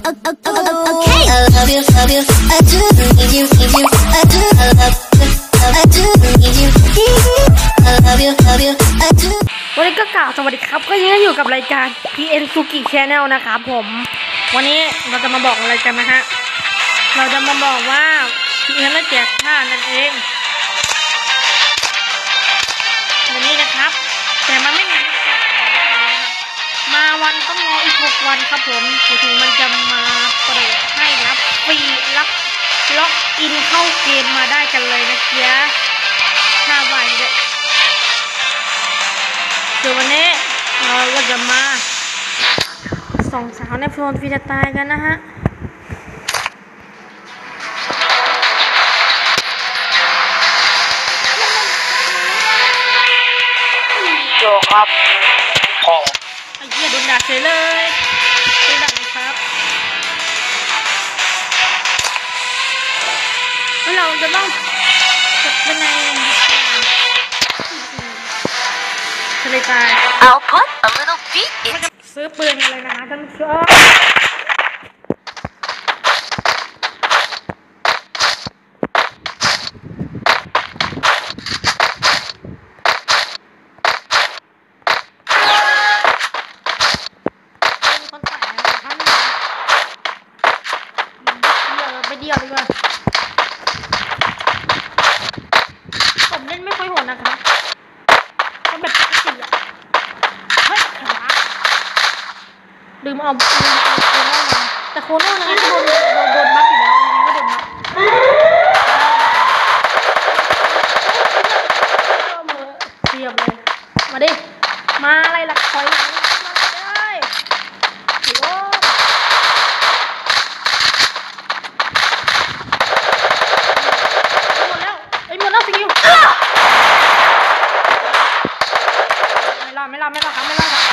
Okay. I love you, I do need you, I do, I do need you, I love you, I do. วันนี้ก็กล่าวสวัสดีครับก็ยังอยู่กับรายการ PN Suki Channel นะครับผมวันนี้เราจะมาบอกอะไรกันนะฮะเราจะมาบอกว่า PN แจกผ้านั่นเองวันนี้นะครับแต่มันไม่มีมาวันต้องรออีก6 วันครับผมถึงมันจะมาเปิดให้รับฟรีรับล็อกอินเข้าเกมมาได้กันเลยนะเจ๊ะ5 วันเด็ดเดี๋ยววันนี้เราก็จะมาส่องสาวในโฟนฟรีจะตายกันนะฮะโจครับพ่อไอ้เหี้ยโดนด่าเฉยเลยโดนด่าครับแล้วเราจะต้องกดไปในทะเลตาย I'll put a little beat in. ซื้อปืนอะไรนะท่านผู้ชมไปเดียวดีกว่าผมเล่นไม่ค่อยโหดนะครับก็แบบปกติอะเฮ้ยขาลืมเอาโคโน่มาแต่โคโน่ยังไงก็โดนมัดอยู่แล้วยังไงก็โดนมัดเสียบเลยมาดิมาอะไรล่ะถอยหลังมาเลยโอ้หมดแล้วสกิลไม่รอดครับ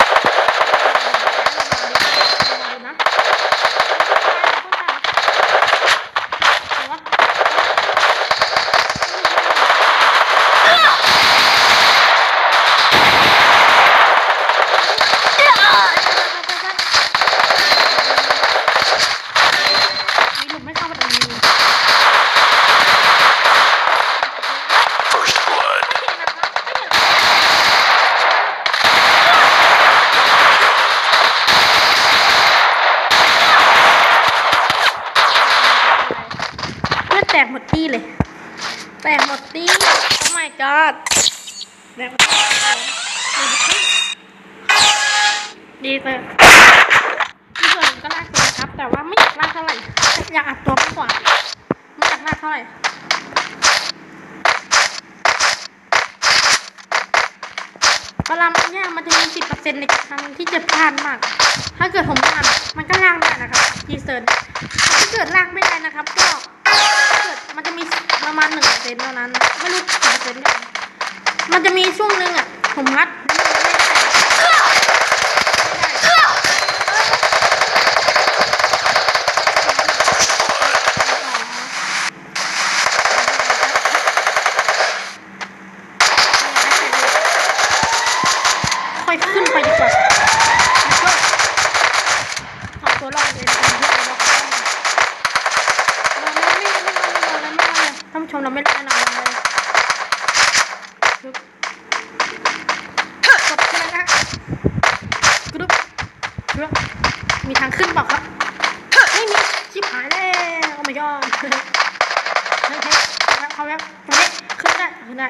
แตกหมดตี้เลยแตกหมดตี้โอ้ my god แตกหมดตี้ดีเลยที่ส่วนก็ลากตัวครับแต่ว่าไม่อยากลากเท่าไหร่อยากอัดตัวมากกว่าไม่อยากลากเท่าไหร่เวลามันยากมันจะมี10%ในครั้งที่จะพลาดมากถ้าเกิดผมพลาดมันก็ลากได้นะครับดีเซิร์นถ้าเกิดลากไม่ได้นะครับก็มันจะมีประมาณ1%เท่านั้นไม่รู้กี่เปอร์เซ็นต์เนี่ยมันจะมีช่วงนึงอ่ะผมมัดค่อยขึ้นไปดีกว่าเอาตัวรอดเองท่านผู้ชมเราไม่แน่นอนเลยกดขึ้นนะกรุ๊ปมีทางขึ้นเปล่าครับไม่มีชิบหายแล้วโอ้ my god เฮ้ยเขาแล้วตรงนี้ขึ้นได้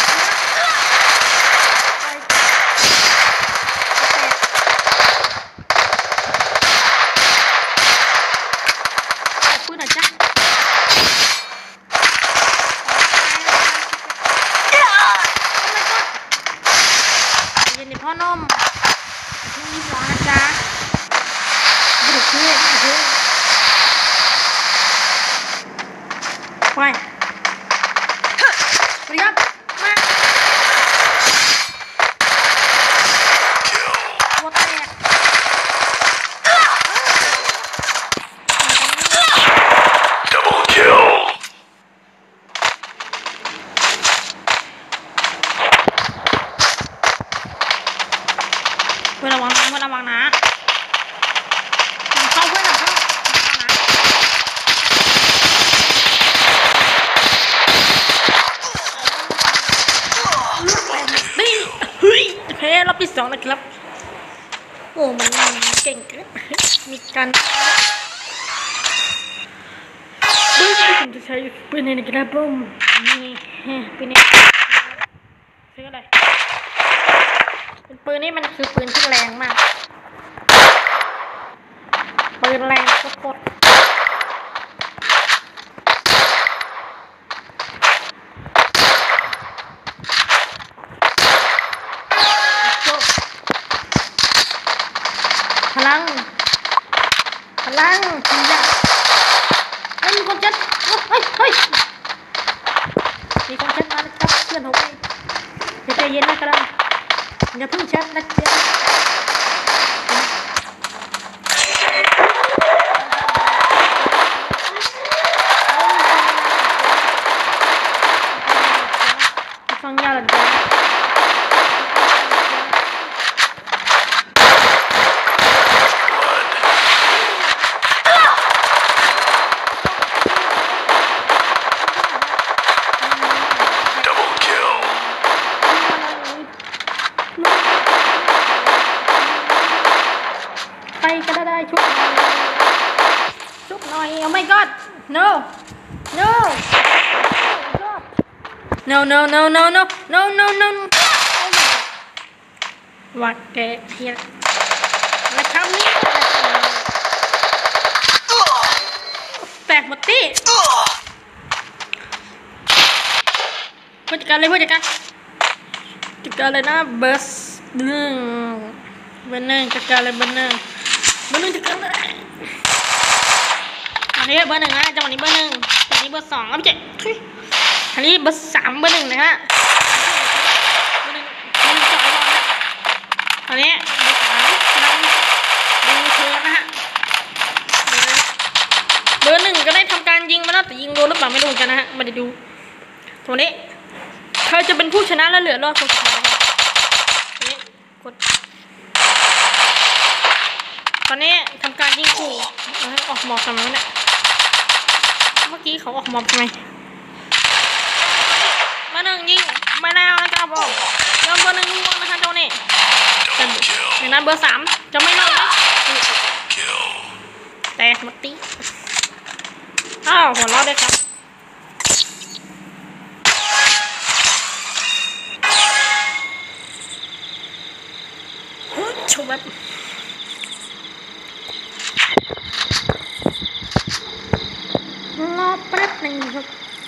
ปืนหน่อยจ้ะพ่อนมมีสองนะจ๊ะบุกเลยไปเรียบมาองนะครับโอ้มันเก่งเกินมีการปืนที่ผมจะใช้ปืนในกระบอกนี่ปืนนี้ซื้ออะไรปืนนี้มันคือปืนที่แรงมากปืนแรงโคตรพลังจริงจังมีคนเจ็บเฮ้ยมีคนเจ็บมาแล้วครับเพื่อนผมเองใจเย็นนะครับอย่าเพิ่งเช็ดนะเจ๊ฟังยาหลังจากไปก็ได้ชุบหน่อยoh my god noวัดแกเฮียและคำนี้แตกหมดที่ผู้จัดการเลยนะเบอร์หนึ่งจัดการเลยเบอร์หนึ่งจัดการเลยอันนี้เบอร์หนึ่งนะจังหวะนี้เบอร์หนึ่งอันนี้เบอร์สองไม่ใช่อันนี้เบอร์สามเบอร์หนึ่งนะฮะเบอร์หนึ่งจ่อยบอลนะอันนี้เบอร์สามกำลังดูเธอนะฮะเบอร์หนึ่งก็ได้ทำการยิงมาแล้วแต่ยิงโดนหรือเปล่าไม่รู้กันนะฮะมาดูตรงนี้เธอจะเป็นผู้ชนะและเหลือรอดคนสุดท้ายนี่กดตอนนี้ทำการยิงขู่ออกหมอบทำไมเนี่ยเมื่อกี้เขาออกหมอบทำไมมาหนึ่งยิงไม่แล้วนะครับผมยอมเบอร์หนึ่งยิงนะคะโจนี่ในนั้นเบอร์สามจะไม่รอดนะแต่มาตีอ้าวหัวเราะได้ครับชมแบบรอแป๊บหนึ่งครับ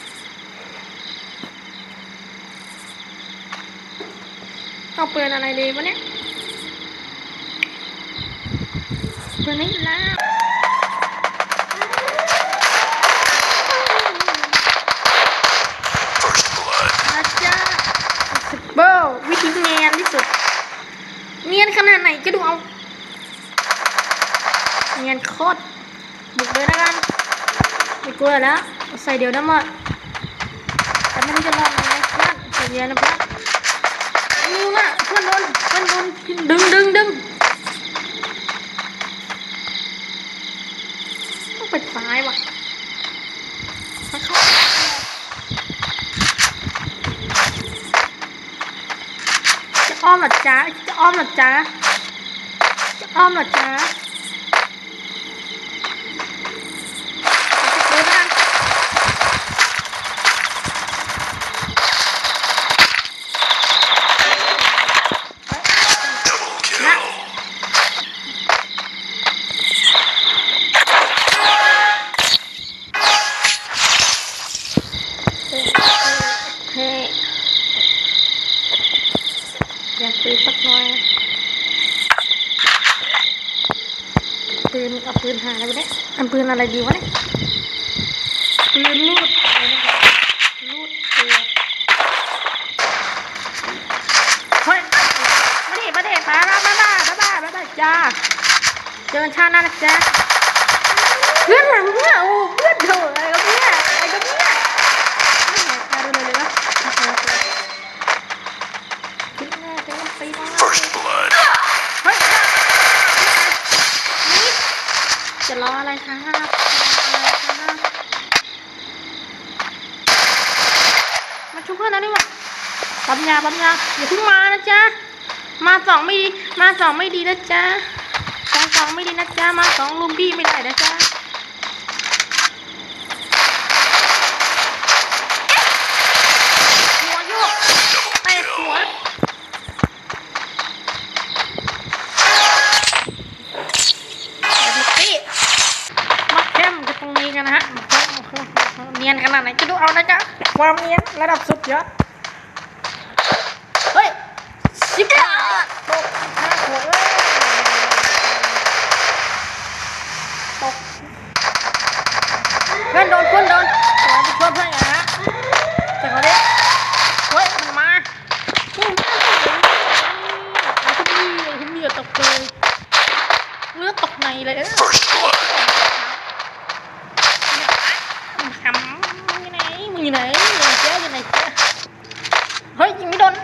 เอาปืนอะไรดีวะเนี่ยปืนนี้แล้วอาจารย์เบอร์วิธีเนียนที่สุดเนียนขนาดไหนก็ดูเอาเนียนโคตรบุกเลยนะกันไม่กลัวแล้วใส่เดี๋ยวนะมั้งแต่ไม่รู้จะรอดไหมเพื่อนใส่เย็นนะเพื่อนนี่ว่ะเพื่อนโดนดึงต้องไปซ้ายว่ะจะอ้อมหรอจ๊ะอยากปืนสักหน่อยเอาปืนหาอะไรวะเนี่ยอันปืนอะไรดีวะเนี่ยปืนลูดตัวเฮ้ยมาดิมาจ้าเจอชาติหน้านะจ๊ะเพื่อนหลังเนี่ยโอ้เพื่อนเถอะอะไรกันเนี่ยเลยนะFirst blood เฮ้ยนี่จะรออะไรครับมาช่วยเพื่อนแล้วนี่วะปั๊มยาอย่าเพิ่งมานะจ๊ะมาสองไม่ดีมาสองไม่ดีนะจ๊ะมาสองไม่ดีนะจ๊ะมาสองลุมพี่ไม่ได้นะจ๊ะหัวโยกเตะหัวมาเข้มกันตรงนี้กันนะฮะเนียนขนาดไหนจะดูเอานะจ๊ะความเนียนระดับสุดยอดเฮ้ยชิบหายตกห้าขวดเลยตกเพื่อนโดนขอไปช่วยเพื่อนอย่างนะแต่เขาเด็กเฮ้ยมันมาคุณพี่ตกเลยเลือดตกในเลยขำมึงอยู่ไหนอยู่ไหนเจ๊เฮ้ยยิงไม่โดน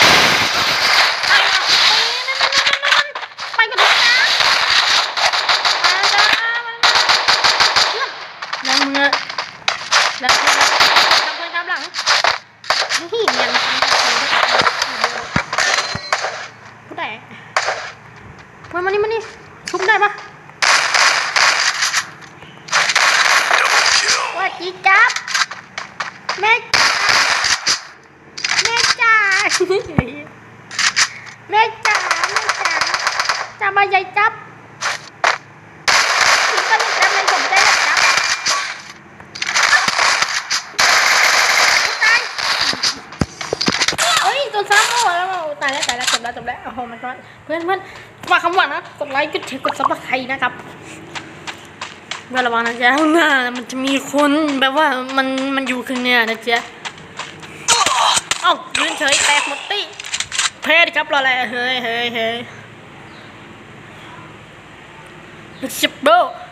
ไปกันเลยนะแล้วมึงอะแล้วทำเพื่อนครับหลังนี่เนียนผู้ใดมานี่ชุบได้ปะว่าจีจับแม่จ๋าจับมาใหญ่จับพี่ก็ไม่จับเลยผมได้แล้วจับตายเฮ้ยตัวซ้ำแล้วตายแล้วจบแล้วโอ้โหมันก็เพื่อนว่าคำว่านะกดไลค์กดแชร์กดซับสไครต์นะครับเมื่อระวังนะจ๊ะข้างหน้ามันจะมีคนแบบว่ามันอยู่ข้างหน้านะจ๊ะเอ้ายืนเฉยแตกหมดตี้เพศครับรออะไรเฮ้ยชิบโบ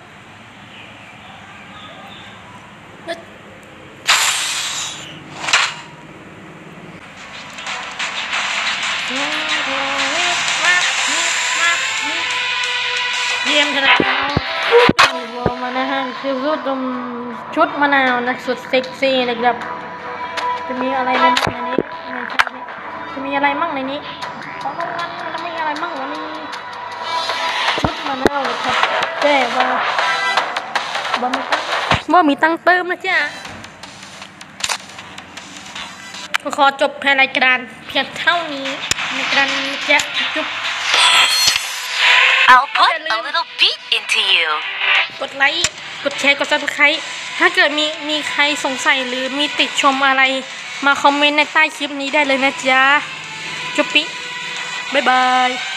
เยี่ยมขนาดนี้มานะฮะคือชุดมะนาวนะสุดเซ็กซี่นะครับจะมีอะไรบ้างในนี้จะมีอะไรมั่งในนี้ของรางวัลจะมีอะไรมั่งวันนี้ชุดมะนาวครับแจ้ว่าบ่มีตังเติมนะจ๊ะก็ขอจบแค่รายการเพียงเท่านี้ในการจะจุบ I'll put a little beat into you กดไลค์กดแชร์กด Subscribe ถ้าเกิดมีใครสงสัยหรือมีติชมอะไรมาคอมเมนต์ในใต้คลิปนี้ได้เลยนะจ๊ะจุ๊บปิ๊บ๊ายบาย